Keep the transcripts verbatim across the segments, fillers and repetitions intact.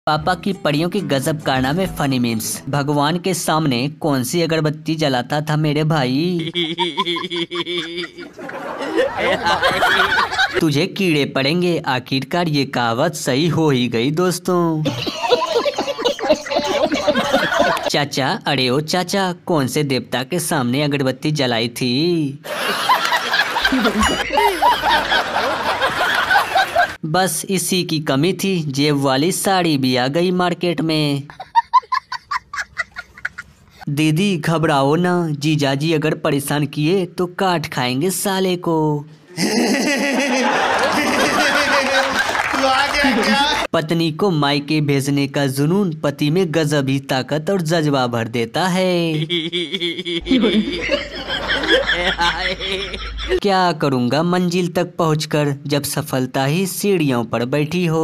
पापा की पड़ियों की गजब कारनामे फनी मीम्स। भगवान के सामने कौन सी अगरबत्ती जलाता था मेरे भाई? तुझे कीड़े पड़ेंगे। आखिरकार ये कहावत सही हो ही गई दोस्तों। चाचा, अरे ओ चाचा, कौन से देवता के सामने अगरबत्ती जलाई थी? बस इसी की कमी थी, जेब वाली साड़ी भी आ गई मार्केट में। दीदी घबराओ ना, जीजाजी अगर परेशान किए तो काट खाएंगे साले को। पत्नी को मायके भेजने का जुनून पति में गजब ही ताकत और जज्बा भर देता है। क्या करूँगा मंजिल तक पहुंचकर, जब सफलता ही सीढ़ियों पर बैठी हो।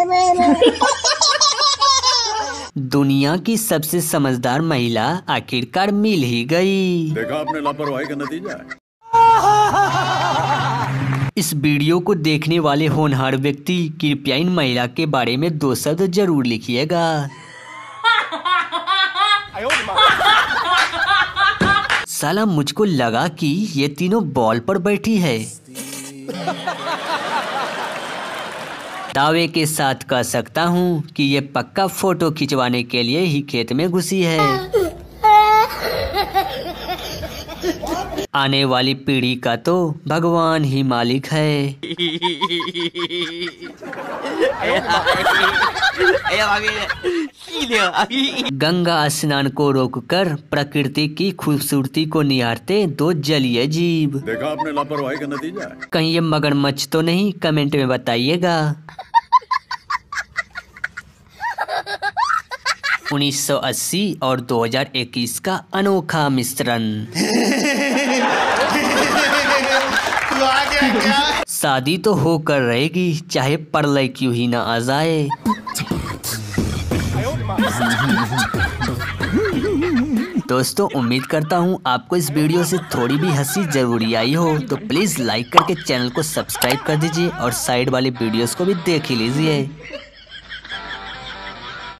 दुनिया की सबसे समझदार महिला आखिरकार मिल ही गई। देखा आपने लापरवाही का नतीजा है। इस वीडियो को देखने वाले होनहार व्यक्ति कृपया इन महिला के बारे में दो शब्द जरूर लिखिएगा। साला मुझको लगा कि ये तीनों बॉल पर बैठी है। दावे के साथ कह सकता हूँ कि ये पक्का फोटो खिंचवाने के लिए ही खेत में घुसी है। आने वाली पीढ़ी का तो भगवान ही मालिक है। गंगा स्नान को रोककर प्रकृति की खूबसूरती को निहारते दो जलीय जीव। देखा आपने लापरवाही का नतीजा है। कहीं ये मगरमच्छ तो नहीं? कमेंट में बताइएगा। उन्नीस सौ अस्सी और दो हज़ार इक्कीस का अनोखा मिश्रण। शादी तो होकर रहेगी, चाहे प्रलय क्यों ही ना आ जाए। दोस्तों, उम्मीद करता हूँ आपको इस वीडियो से थोड़ी भी हंसी जरूरी आई हो, तो प्लीज लाइक करके चैनल को सब्सक्राइब कर दीजिए और साइड वाले वीडियोस को भी देख ही लीजिए।